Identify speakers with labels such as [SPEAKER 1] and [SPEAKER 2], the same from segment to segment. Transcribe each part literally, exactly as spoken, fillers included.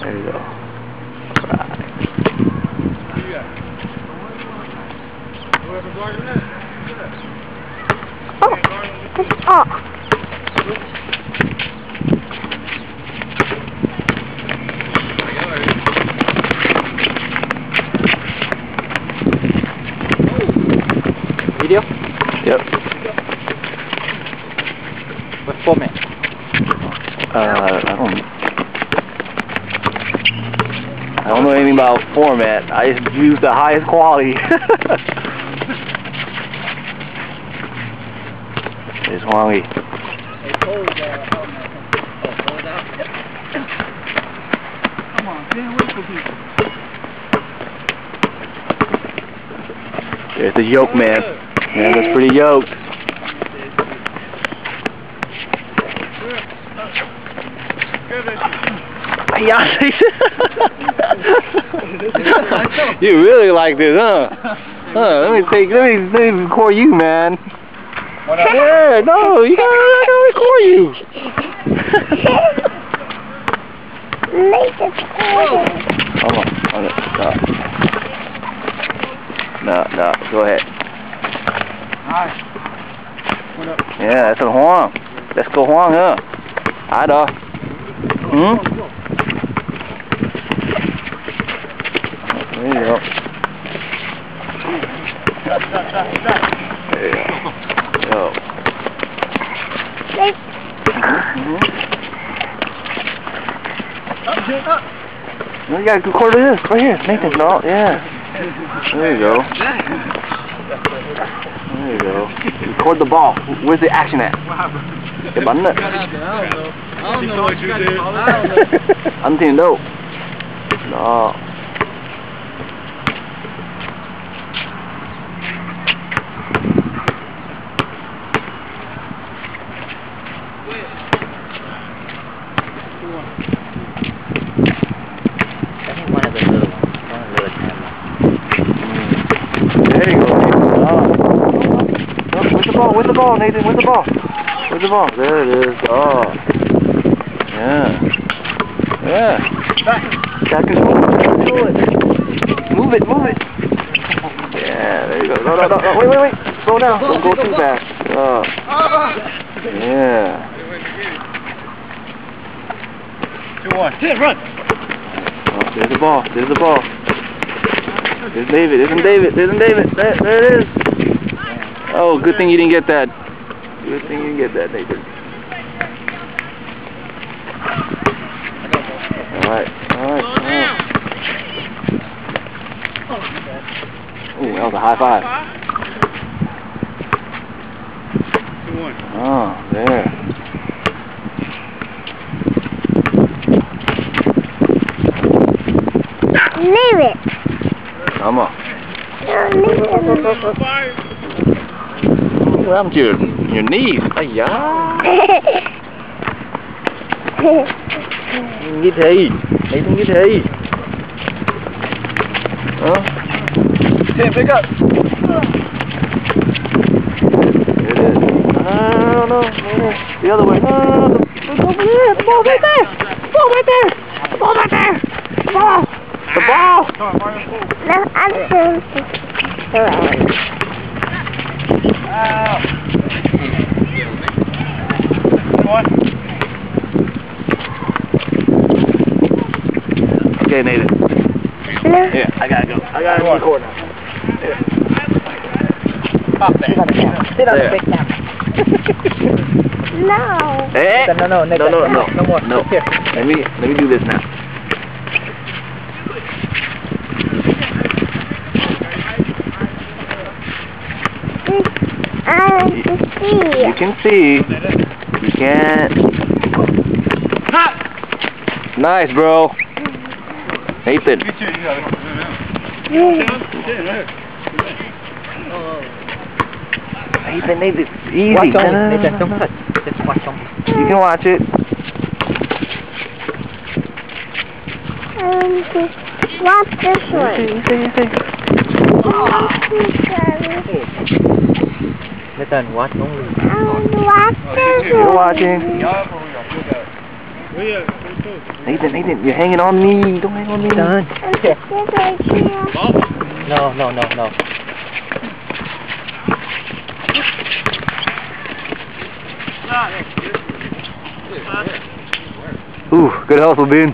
[SPEAKER 1] There you go. Alright.
[SPEAKER 2] Oh, it's off.
[SPEAKER 1] Video? Yep. What format? Uh, I don't. I don't know anything about format. I just use the highest quality. It's Huangi.
[SPEAKER 3] Come on, can't wait for people.
[SPEAKER 1] There's the yoke, man. Man, that's pretty yoked. You really like this, huh? Huh? Let me take. Let me, let me record you, man. Yeah, no, you gotta, I gotta record you.
[SPEAKER 2] Make it cool.
[SPEAKER 1] Hold on, hold on, stop. No, no, go ahead.
[SPEAKER 3] Alright. What up?
[SPEAKER 1] Yeah, that's a Huang. Let's go Huang, huh? Hi, dog. Hmm? There you go.
[SPEAKER 3] Stop, stop, stop, stop.
[SPEAKER 1] There you go. Yo.
[SPEAKER 2] Make
[SPEAKER 1] Mm-hmm.
[SPEAKER 3] Up, Jake, up.
[SPEAKER 1] You gotta record this right here. Nathan, no, yeah. There you go. There you go. Record the ball. Where's the action at? The button.
[SPEAKER 3] I don't know what you did.
[SPEAKER 1] I'm thinking dope. No.
[SPEAKER 4] One of the little ones. One of the little camera.
[SPEAKER 1] There you go, Nathan. Oh. Oh, where's the ball? Where's the ball, Nathan? Where's the ball? Where's the ball? There it is. Oh. Yeah. Yeah.
[SPEAKER 3] Back.
[SPEAKER 1] Got control. Got control it. Move it, move it. Yeah, there you go. No, no, no, no. Wait, wait, wait. Slow down. Don't go too fast. Oh. Yeah.
[SPEAKER 3] Two, one. Hit, run.
[SPEAKER 1] Oh, there's the ball. There's the ball. There's David. There's David. There's David. There, there it is. Oh, good thing you didn't get that. Good thing you didn't get that, Nathan. Alright. Alright. Alright. Ooh, that was a high five.
[SPEAKER 3] Two, one.
[SPEAKER 1] Oh, there.
[SPEAKER 2] leave it.
[SPEAKER 1] Come on.
[SPEAKER 2] No, leave it.
[SPEAKER 1] What happened to your, your knees? Ay-ya. Nghĩ thế. Nathan nghĩ thế. Huh?
[SPEAKER 3] Tim, pick up.
[SPEAKER 1] There it is. No, no, no, no. The other way. No, no, no. It's over there. The ball's right there. The ball right there. The ball right there. The ball. The ball.
[SPEAKER 2] No, I'm doing this around.
[SPEAKER 1] Okay, Nathan.
[SPEAKER 2] No.
[SPEAKER 1] Yeah, I gotta go. I gotta record now. Yeah.
[SPEAKER 4] Up there. Sit on the camera. Sit on the big camera.
[SPEAKER 2] No.
[SPEAKER 1] Hey.
[SPEAKER 4] No, no, no,
[SPEAKER 1] no, no, no,
[SPEAKER 4] no more.
[SPEAKER 1] No.
[SPEAKER 4] Here.
[SPEAKER 1] Let me let me do this now.
[SPEAKER 2] I want to see.
[SPEAKER 1] You can see. You can't. Nice, bro. Nathan. Nathan, Nathan, easy.
[SPEAKER 4] Watch
[SPEAKER 1] No,
[SPEAKER 4] only.
[SPEAKER 1] no, no,
[SPEAKER 4] Nathan,
[SPEAKER 1] no.
[SPEAKER 4] don't touch. Just watch only.
[SPEAKER 1] You can watch it.
[SPEAKER 2] I want to watch this one.
[SPEAKER 1] You see, you see.
[SPEAKER 2] I want to
[SPEAKER 4] Nathan, watch only.
[SPEAKER 2] I want to watch this
[SPEAKER 1] You're
[SPEAKER 2] one.
[SPEAKER 1] watching.
[SPEAKER 3] Where you at? Where you close?
[SPEAKER 1] Nathan, Nathan, you're hanging on me. Don't hang on me.
[SPEAKER 4] Done.
[SPEAKER 2] And this right here.
[SPEAKER 3] Ball?
[SPEAKER 4] No, no, no, no.
[SPEAKER 1] Ooh, good hustle, Bean.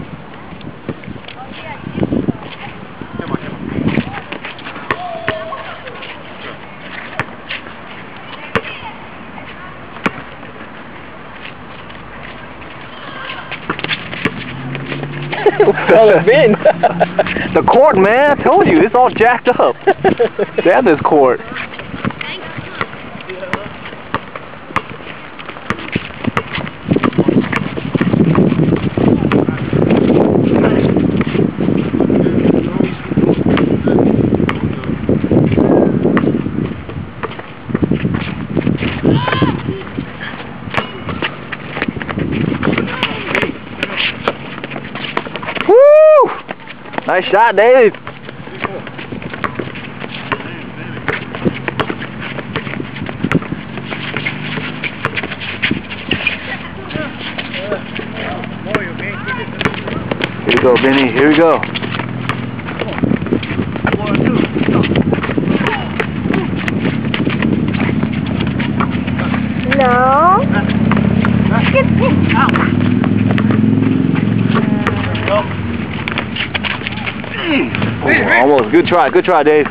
[SPEAKER 4] Well, it's been.
[SPEAKER 1] The court, man. I told you, it's all jacked up. Damn this court. Woo! Nice shot, Dave. Here we go, Benny. Here we go.
[SPEAKER 2] No.
[SPEAKER 1] Oh, almost. Good try. Good try, Dave.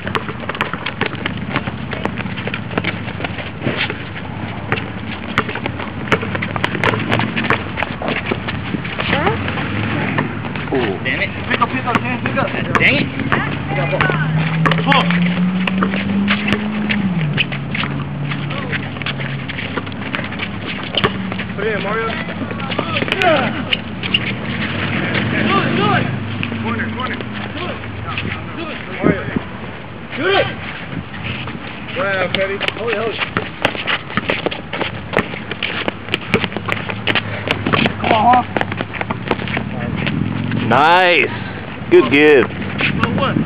[SPEAKER 1] Ooh.
[SPEAKER 3] Damn it. Pick up, pick up, Tim, pick up. Dang it. Pull. Put it in, Mario. Yeah. Do it, do it. Corner, corner. Do it. Do it. Mario. Do it. Wow, Petty. Hold it, hold it. Come on, huh?
[SPEAKER 1] Nice. Good give.
[SPEAKER 3] What?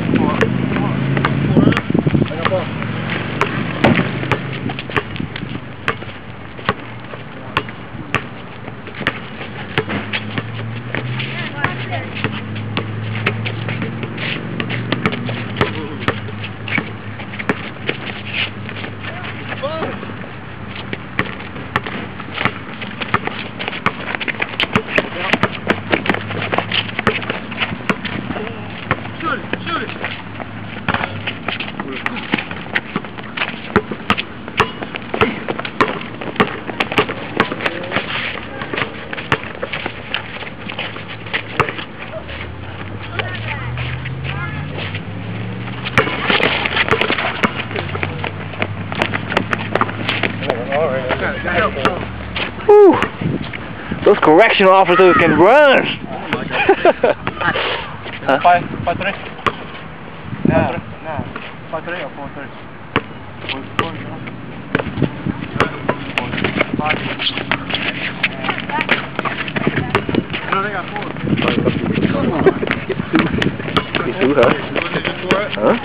[SPEAKER 1] Whew. Those correctional officers can run. Huh?
[SPEAKER 3] Five, five three. No, no. Five three or four three. No, they got four.
[SPEAKER 1] You too, huh? Huh?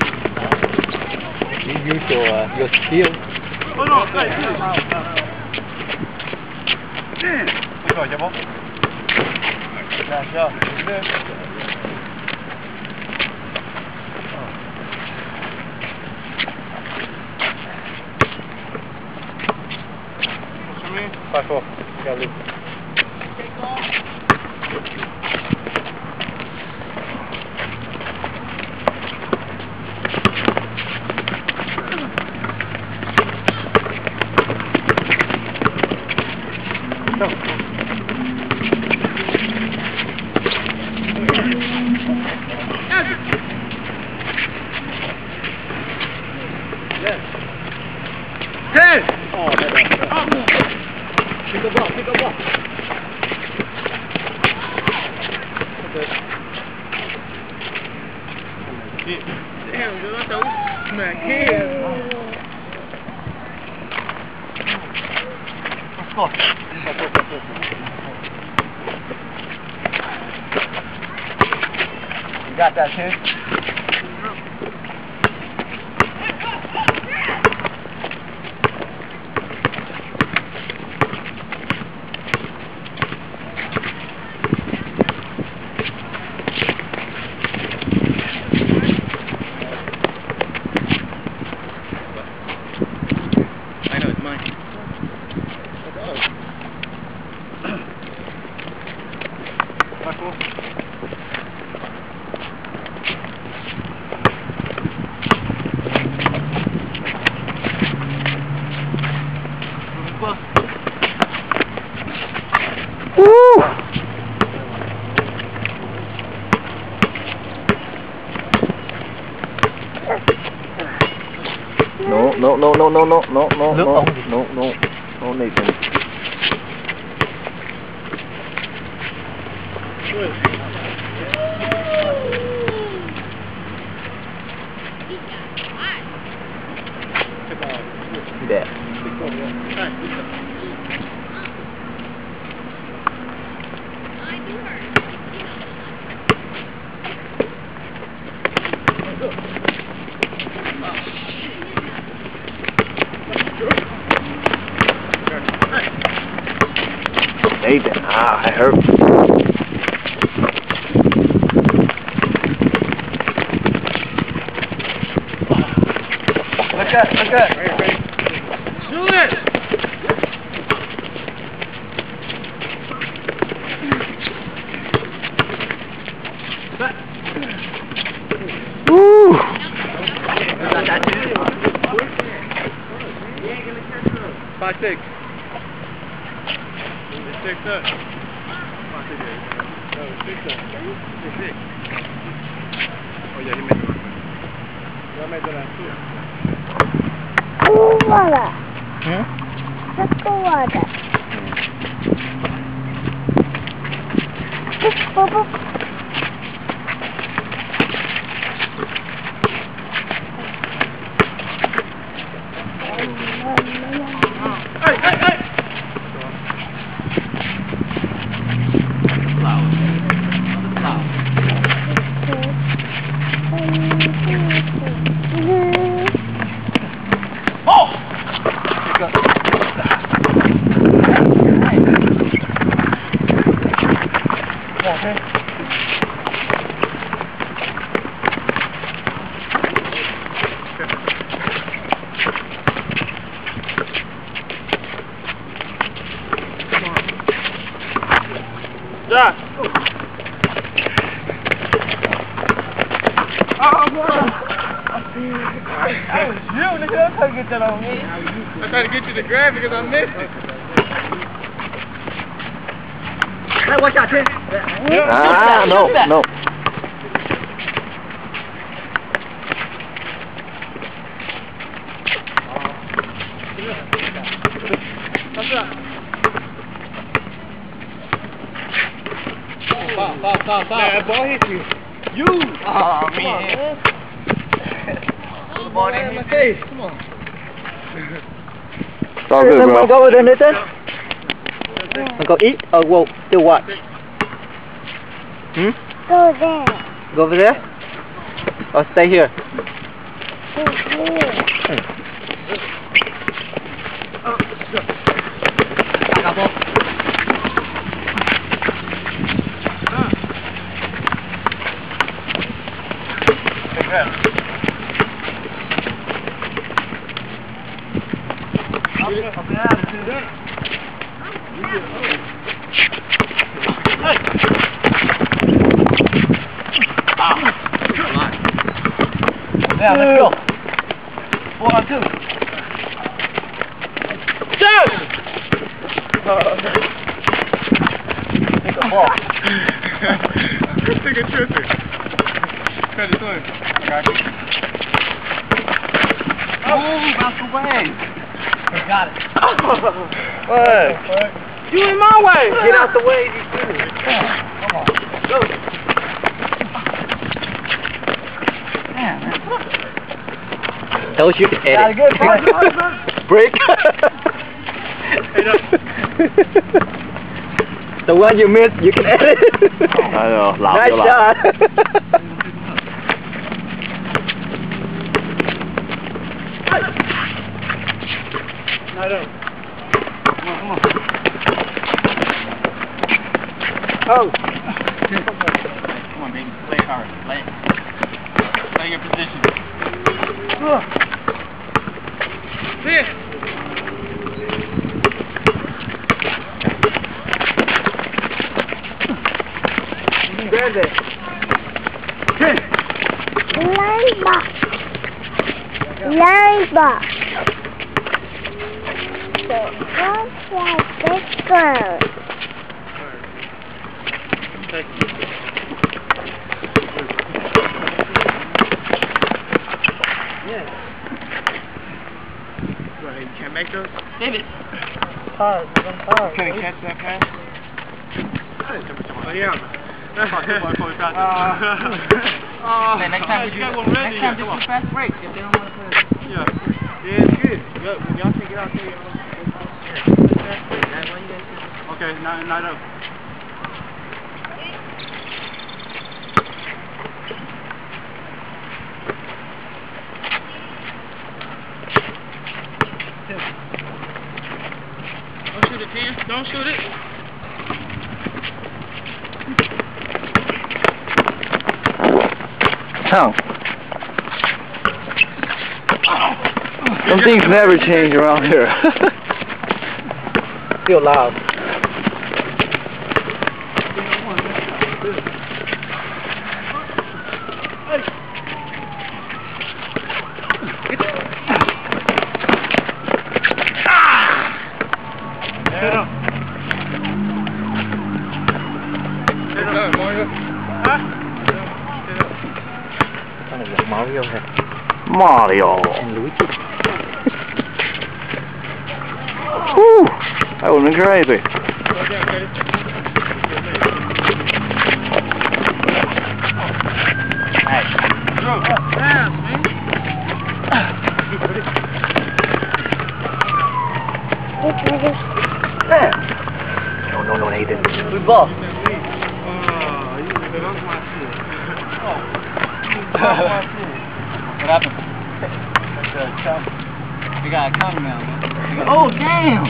[SPEAKER 4] You use your, uh, your skill.
[SPEAKER 3] Oh no, hey, damn. Let's go, Jabba. Nice job. Good. Five four. Got Luke. No. Ten. Oh, pick up ball, pick up ball. Okay. Damn, dude, I thought we smacked hands. Let's go. You got that, kid?
[SPEAKER 1] Woo! No, no, no, no, no, no, no, no, no, no, no, no, Nathan. Yeah. Nathan, ah, I hurt. Look at, look at.
[SPEAKER 3] Do it!
[SPEAKER 1] Woo!
[SPEAKER 3] Five, six. Six up. Five, six, eight. No, six up. Six, six. Oh, yeah, he made it. I made that last two.
[SPEAKER 2] Cool water.
[SPEAKER 1] Hmm?
[SPEAKER 2] Just cool water. Just bubble.
[SPEAKER 3] Hey, hey, hey! Josh! Oh, boy! That was you, nigga. Don't try to get that on me. I tried to get you to grab it because I missed it.
[SPEAKER 4] Hey, watch out, Tim.
[SPEAKER 1] Ah, no, no.
[SPEAKER 3] What's up? Foul, foul, foul, foul. Yeah, that ball hit you. You!
[SPEAKER 1] Oh,
[SPEAKER 3] come
[SPEAKER 1] man.
[SPEAKER 3] on, man.
[SPEAKER 1] Come on,
[SPEAKER 3] in my face. Come on.
[SPEAKER 1] It's all good, bro.
[SPEAKER 4] Go over there, Nathan. Go eat or go still watch? Hmm?
[SPEAKER 2] Go there.
[SPEAKER 4] Go over there? Or stay here?
[SPEAKER 2] Go there.
[SPEAKER 4] Yeah, let's go. Four on two.
[SPEAKER 3] Yes!
[SPEAKER 4] Take a ball.
[SPEAKER 3] Take a trip. Cut it through. I got you.
[SPEAKER 4] Oh, bounce away. Got it.
[SPEAKER 3] What? You in my way!
[SPEAKER 4] Get out the way, you two. Come on. Go. Tell us you can edit.
[SPEAKER 3] Good play.
[SPEAKER 4] Break. The one you missed, you can edit.
[SPEAKER 1] I know. Loud,
[SPEAKER 4] Nice
[SPEAKER 1] loud.
[SPEAKER 4] shot.
[SPEAKER 3] I don't. Come on, come on. Oh. Come on, baby. Play hard. Play it. Play your position. This. Grande.
[SPEAKER 2] Line ball. Line ball. So, what's like this girl?
[SPEAKER 3] Yeah. Go ahead, you can't make those?
[SPEAKER 4] David.
[SPEAKER 3] Hard, hard. Can he catch that pass? Oh, yeah. Uh, uh,
[SPEAKER 4] Man, next time,
[SPEAKER 3] you
[SPEAKER 4] you
[SPEAKER 3] got one ready.
[SPEAKER 4] next time
[SPEAKER 3] Yeah,
[SPEAKER 4] just do fast breaks if they don't want to play it.
[SPEAKER 3] yeah. Yeah, it's good. Good. When y'all take it out there, y'all okay, night, night up. Don't shoot it, Tim. Don't shoot it.
[SPEAKER 1] Tongue. Some things never change around here.
[SPEAKER 4] Feel loud.
[SPEAKER 3] Head up. Head up, Mario. Huh? Head up.
[SPEAKER 4] Kind of like Mario had.
[SPEAKER 1] Mario.
[SPEAKER 4] And Luigi.
[SPEAKER 1] Whew. That would have been crazy.
[SPEAKER 3] Go down, Curtis.
[SPEAKER 4] Nice.
[SPEAKER 3] Go. Pass, man.
[SPEAKER 4] No, no, no, Nathan. Good ball.
[SPEAKER 3] Oh, you belong my shit.
[SPEAKER 4] What happened? We got a counter now, man. Oh, damn!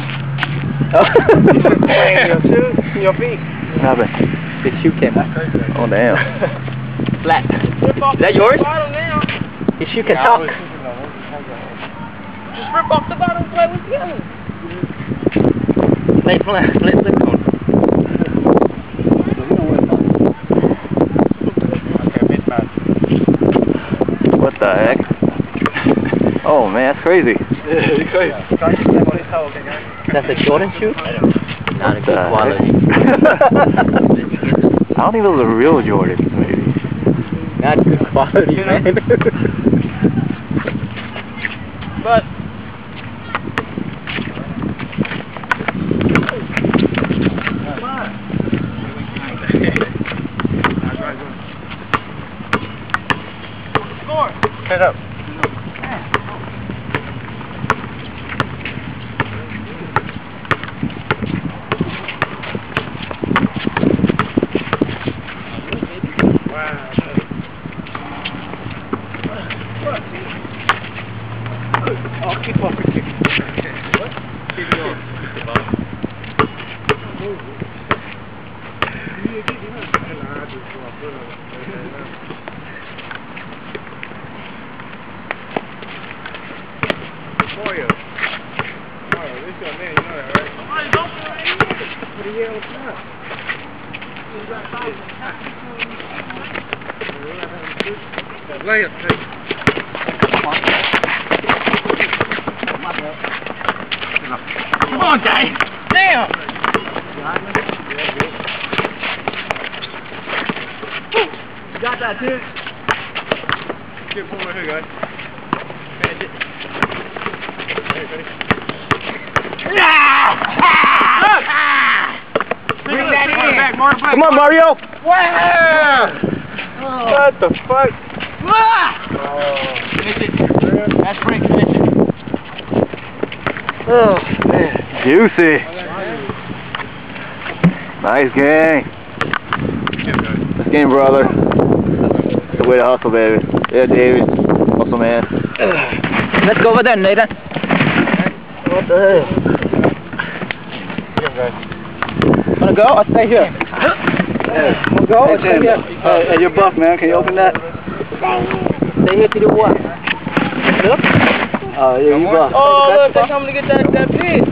[SPEAKER 3] Your shoes, your feet.
[SPEAKER 1] What happened?
[SPEAKER 4] His shoe came off.
[SPEAKER 1] Oh, damn.
[SPEAKER 4] Flat. Is that yours? His shoe can talk. Just rip off the bottom and play with the other. Play, play, play, play.
[SPEAKER 1] What the heck? Oh, man, that's crazy.
[SPEAKER 4] That's a Jordan shoe? Not a good
[SPEAKER 1] Uh,
[SPEAKER 4] quality.
[SPEAKER 1] I don't think those are real Jordans, maybe.
[SPEAKER 4] Not good quality, man.
[SPEAKER 3] But score.
[SPEAKER 4] Head up.
[SPEAKER 3] Oh, keep off your kick. What? Keep going. Mario. Mario, this is your man, you know that, right? Mario, don't put it in. Put it here on top. Layup, take.
[SPEAKER 4] Come on, Daddy. Damn. You got that, dude?
[SPEAKER 3] Get one right here, guys. Manage it. Hey, ready?
[SPEAKER 4] Bring that in.
[SPEAKER 3] Back, Mario, back.
[SPEAKER 1] Come on, Mario!
[SPEAKER 3] Wow!
[SPEAKER 4] Oh.
[SPEAKER 3] What the fuck?
[SPEAKER 4] Ah!
[SPEAKER 3] Oh.
[SPEAKER 4] Finish it. That's break. Finish it.
[SPEAKER 1] Oh, man. Juicy. Nice game. Nice game, brother. That's the way to hustle, baby. Yeah, David. Hustle, man.
[SPEAKER 4] Let's go over there, Nathan.
[SPEAKER 1] What the hell?
[SPEAKER 4] Wanna go? I'll stay here.
[SPEAKER 1] Yeah.
[SPEAKER 4] Wanna go? I'll stay here.
[SPEAKER 1] Hey, hey, you're buff, man. Can you open that?
[SPEAKER 4] Stay here to do what? Look.
[SPEAKER 1] Oh, yeah, you buff.
[SPEAKER 4] Oh, look, they're coming to get that, that fish.